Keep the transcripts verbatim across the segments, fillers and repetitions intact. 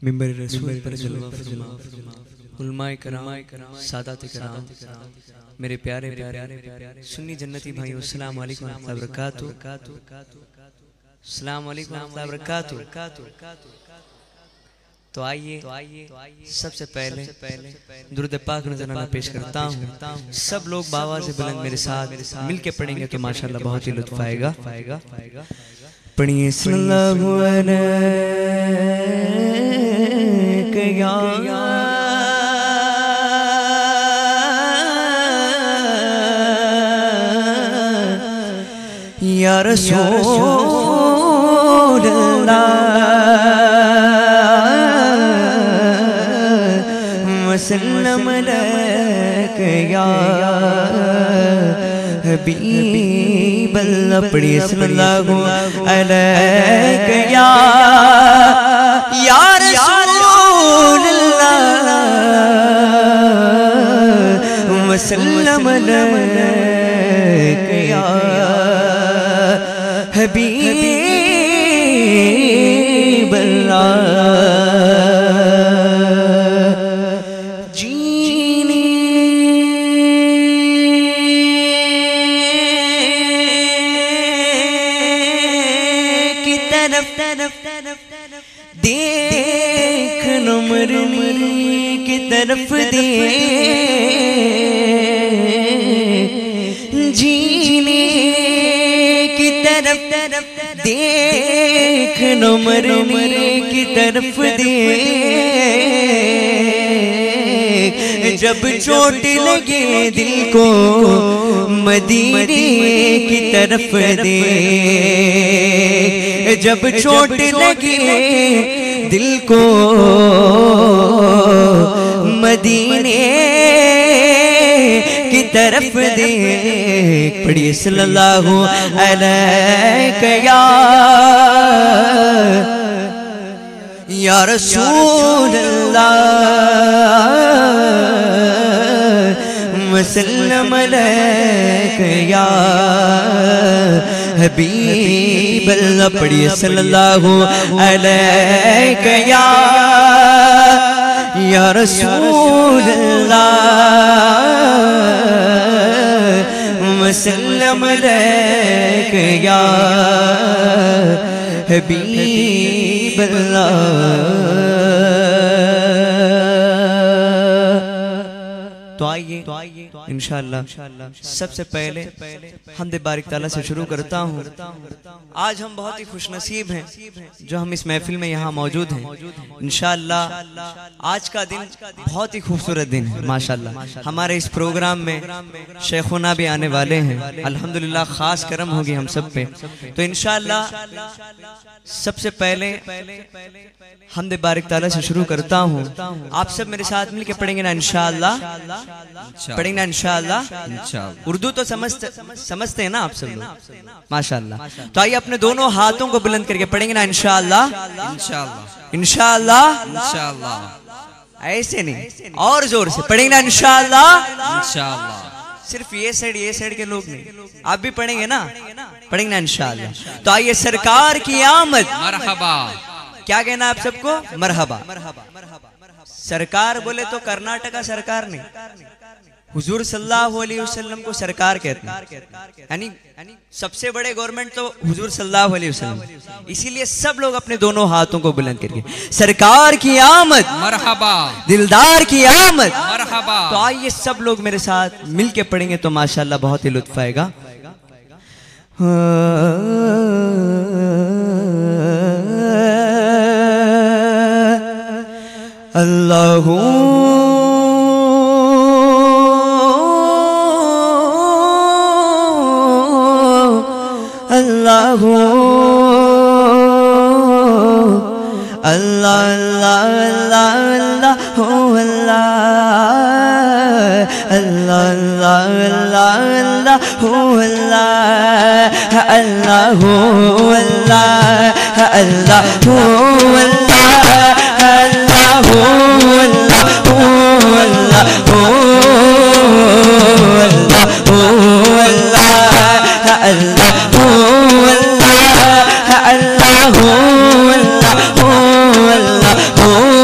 मिंबर रसूल पर जलवा फरमा, उलमाए कराम, सादात कराम, मेरे प्यारे प्यारे सुन्नी जन्नती भाइयों, अस्सलाम वालेकुम व रहमतुल्लाहि व बरकातुहू। अस्सलाम वालेकुम व रहमतुल्लाहि व बरकातुहू। तो आइए सबसे पहले दुरूद पाक नज़राना पेश करता हूँ। सब लोग बाबा से बुलंद मेरे साथ मिलके पढ़ेंगे तो माशाल्लाह बहुत ही लुत्फ आएगा। पढ़िए सल्लल्लाहु अलैहि या रसूल अल्लाह वसल्लम अलैका या हबीब अल्लाह। पढ़िए सल्लल्लाहु अलैका या या रसूल अल्लाह वसल्लम अलैका या हबीब अल्लाह। जीने की तरफ देख न मरने की तरफ दे, जीने की तरफ देख न मरने की तरफ दे, जब चोट लगे दिल को मदीने की तरफ दे, जब चोट लगे दिल को मदीने की तरफ दे। पढ़िए सल्लल्लाहु अलैहि या या रसूल अल्लाह वसल्लम अलैका या हबीब अल्लाह। पढ़िए सल्लल्लाहु अलैका या या रसूल अल्लाह वसल्लम अलैका या हबीब अल्लाह। तो आइए इंशाअल्लाह सबसे पहले हमदे बारिक ताला से शुरू करता हूँ। आज हम बहुत ही खुशनसीब हैं जो हम इस महफिल में यहाँ मौजूद हैं। इंशाअल्लाह आज का दिन बहुत ही खूबसूरत दिन है माशाअल्लाह। हमारे इस प्रोग्राम में शेखुना भी आने वाले हैं, अल्हम्दुलिल्लाह खास करम होगी हम सब पे। तो इंशाअल्लाह सबसे पहले हमदे बारिक ताला से शुरू करता हूँ। आप सब मेरे साथ मिलके पढ़ेंगे ना इंशाअल्लाह? पढ़ेंगे ना इंशाअल्लाह? उर्दू तो समझते समझते हैं ना आप सब लोग माशाअल्लाह। तो आइए अपने दोनों हाथों को बुलंद करके पढ़ेंगे ना इंशाअल्लाह? इंशाअल्लाह इंशाअल्लाह इंशाअल्लाह। ऐसे नहीं, और जोर से पढ़ेंगे ना इंशाअल्लाह? इंशाअल्लाह। सिर्फ ये साइड ये साइड के लोग नहीं, आप भी पढ़ेंगे ना? पढ़ेंगे ना इंशाअल्लाह? तो आइए सरकार की आमद मरहबा। क्या कहना आप सबको? मरहबा। सरकार बोले तो कर्नाटका सरकार नहीं, हुजूर सल्लल्लाहु अलैहि वसल्लम को सरकार कहते हैं, यानी सबसे बड़े गवर्नमेंट तो हुजूर सल्लल्लाहु अलैहि वसल्लम। इसीलिए सब लोग अपने दोनों हाथों को बुलंद करके सरकार की आमद मरहबा, दिलदार की आमद मरहबा। तो आइए सब लोग मेरे साथ मिलके पढ़ेंगे तो माशाल्लाह बहुत ही लुत्फ आएगा। अल्लाहू अल्लाहू अल्लाह अल्लाह अल्लाह अल्लाह अल्लाह अल्लाह अल्लाह अल्लाह अल्लाह अल्लाह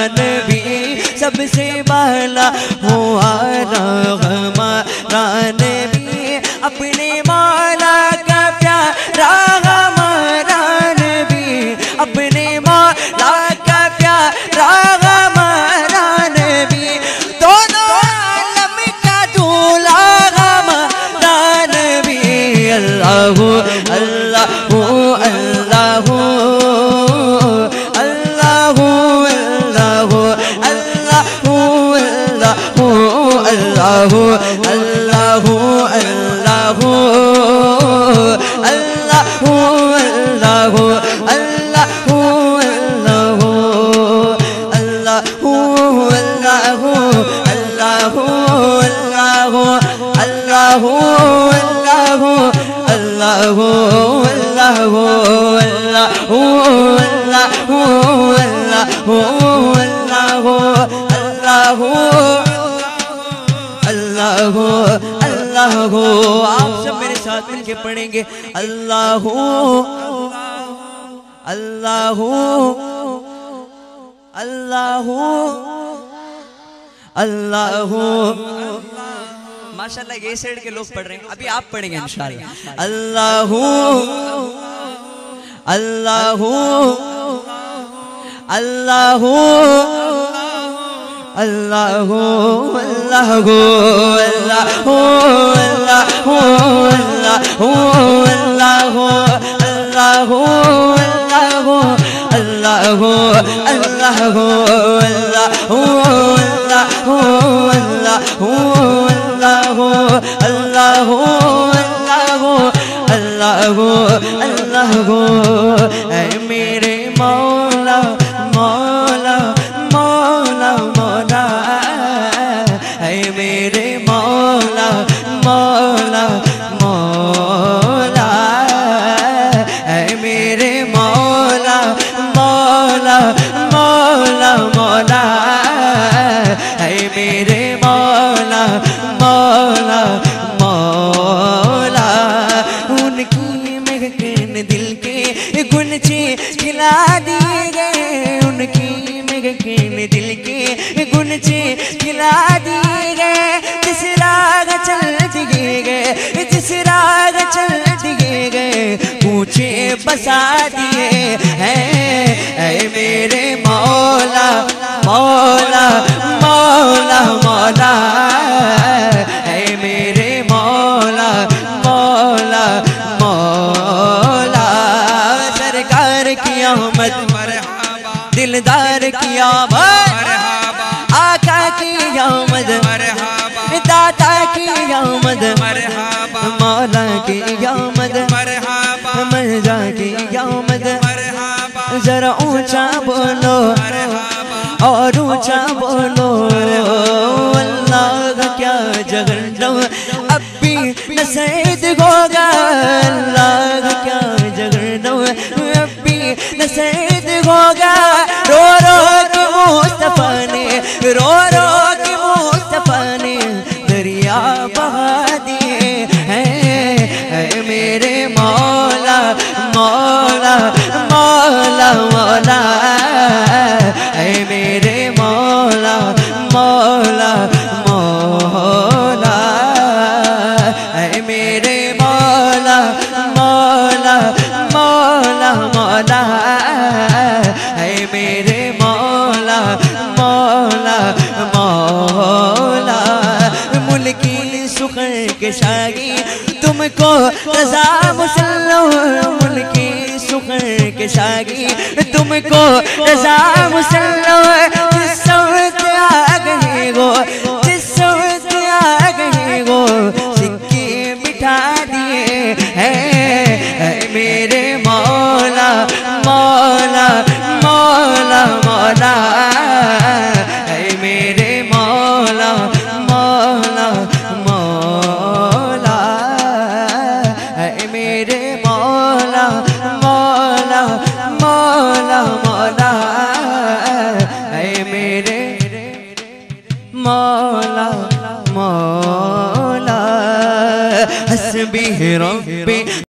नबी सबसे बाला हुआ हमारा नबी अपने मौला का प्यारा हमारा नबी अपने मौला का प्यारा हमारा नबी दोनों आलम का दूल्हा हमारा नबी अल्लाह अल्लाह अल्लाह अल्लाह अल्लाह अल्लाह अल्लाह अल्लाह अल्लाह हो। आप सब मेरे साथ मिलके पढ़ेंगे अल्लाह अल्लाह अल्लाह अल्लाह। माशाल्लाह ये साइड के लोग पढ़ रहे हैं, अभी आप पढ़ेंगे इंशाल्लाह। अल्लाह अल्लाह अल्लाह अल्लाह अल्लाह अल्लाह मेरे मौला मौला मौला मौला है मेरे मौला मौला मौला है मेरे मौला मौला मौला मौला है मेरे मौला मौला मौला। उनकी महकन दिल के गुनचे खिला दिए गए उनकी महकन दिल के गुनचे खिला दिए गए जिस राग चल दिए गए जिस राग चल दिए गए पूछे बसा दिए हैं ऐ मेरे मौला मौला मौला मौला ऐ मेरे मौला मौला मौला। सरकार की आमद दिलदार की आमद आका की आमद दाता की आमद मौला की आमद मर्जा की आमद। जरा ऊंचा बोलो और ऊंचा बोलो अल्लाह का क्या जगन्नम अब भी नसीब होगा अल्लाह का क्या जगन्नम अब भी नसीब होगा। रो रो के मुस्तफा ने रो रो के मुस्तफा ने दरिया बहा दिए हैं मेरे मौला मौला मौला मौला है मेरे मौला मौला मौला है मेरे मौला मौला मौला मौला है मेरे मौला मौला मौला। मुल्की सुखर के शागी तुमको रजा मुसल्लो मुल्की सुखर के शागी तुमको रजा मुसल्लो जिस समझ आ गए गो जिस समझ आ गए गो सिक्के मिठा दिए हैं मेरे मौला मौला मौला मौला है मेरे मौला मौला मौला है मेरे मौला मौला मौला मौला है मेरे मौला मौला। हस्बी रब्बी